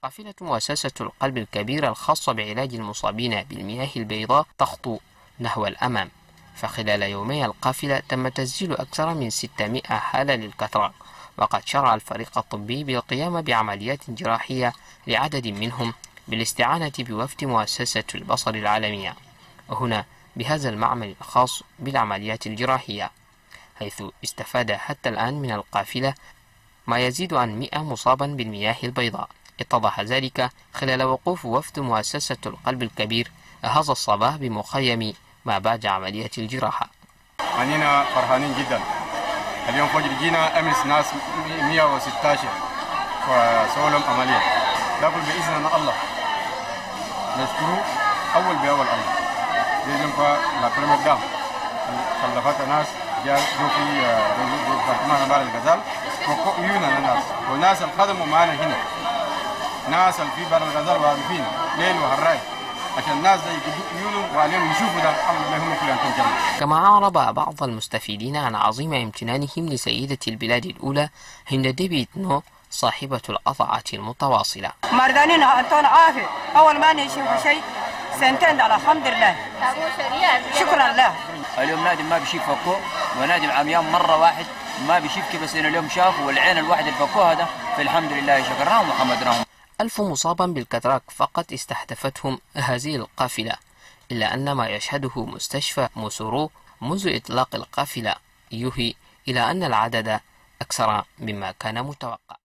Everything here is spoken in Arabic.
قافلة مؤسسة القلب الكبير الخاصة بعلاج المصابين بالمياه البيضاء تخطو نحو الأمام، فخلال يومي القافلة تم تسجيل أكثر من 600 حالة للكاتراك، وقد شرع الفريق الطبي بالقيام بعمليات جراحية لعدد منهم بالاستعانة بوفد مؤسسة البصر العالمية، وهنا بهذا المعمل الخاص بالعمليات الجراحية، حيث استفاد حتى الآن من القافلة ما يزيد عن 100 مصابا بالمياه البيضاء. اتضح ذلك خلال وقوف وفد مؤسسة القلب الكبير هذا الصباح بمخيم ما بعد عملية الجراحة. أننا فرحانين جدا. اليوم فجر جينا أمس ناس 116 وسووا لهم عملية. لكن بإذن الله نشكره أول بأول الله. لازم فلا قدام خلفت ناس جو في برطمان بار الغزال وقوا عيونا للناس والناس الخدموا معنا هنا. ناس في بار الغزال واقفين ليل وهراي عشان الناس ده يقدوا عيونهم وعليهم يشوفوا ده اللهم كل أنتم جميعا. كما أعرب بعض المستفيدين عن عظيم امتنانهم لسيدة البلاد الأولى هند ديفيد نو صاحبة الأضعة المتواصلة. مردانين أنتون عافية أول ما نشوف شيء سنتين الحمد لله شكرا لله. اليوم نادم ما بيشيف فكوه ونادم عميان مرة واحد ما بيشيف كيف بس اليوم شافوا والعين الواحد الفكوه هذا فالحمد لله شكرناهم وحمدناهم. 1000 مصابا بالكاتراك فقط استهدفتهم هذه القافلة، إلا أن ما يشهده مستشفى موسورو منذ إطلاق القافلة يوحي إلى أن العدد أكثر مما كان متوقع.